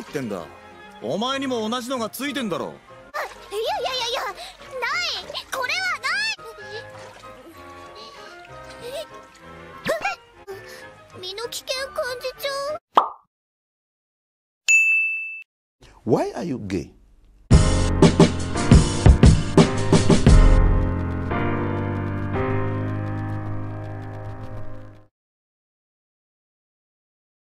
ってんだ。お前にも同じのがついてんだろ。 いやない、これはない。身の危険感じちゃう。 Why are you gay?